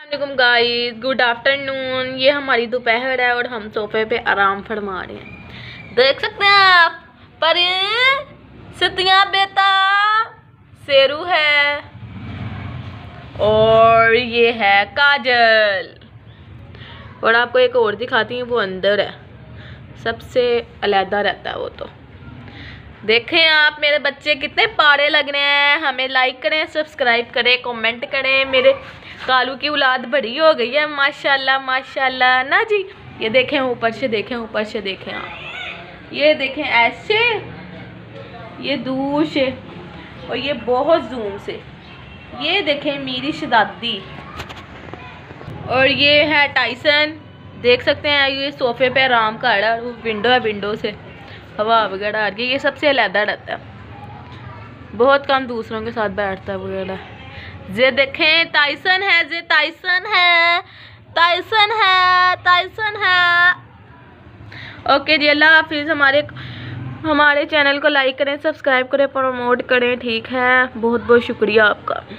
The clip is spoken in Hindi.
वालेकुम गाइस, गुड आफ्टरनून। ये हमारी दोपहर है और हम सोफे पे आराम फरमा रहे हैं। देख सकते हैं आप, पर सतिया बेटा शेरू है और ये है काजल। और आपको एक और दिखाती हूँ, वो अंदर है, सबसे अलग रहता है वो। तो देखें आप, मेरे बच्चे कितने पारे लग रहे हैं। हमें लाइक करें, सब्सक्राइब करें, कमेंट करें। मेरे कालू की औलाद बड़ी हो गई है, माशाल्लाह माशाल्लाह ना जी। ये देखें, ऊपर से देखें, ऊपर से देखें आप, ये देखें ऐसे, ये दूर से, और ये बहुत जूम से। ये देखें मेरी शहजादी। और ये है टाइसन, देख सकते हैं। ये सोफे पे आराम कर रहा है, विंडो है, विंडो से हवा वगैरह आ रही है। ये सबसे अलहदा रहता है, बहुत कम दूसरों के साथ बैठता है वगैरह। ये देखें टाइसन है, ये टाइसन है, टाइसन है, टाइसन है। ओके जी, अल्लाह हाफिज़। हमारे चैनल को लाइक करें, सब्सक्राइब करें, प्रमोट करें, ठीक है। बहुत बहुत शुक्रिया आपका।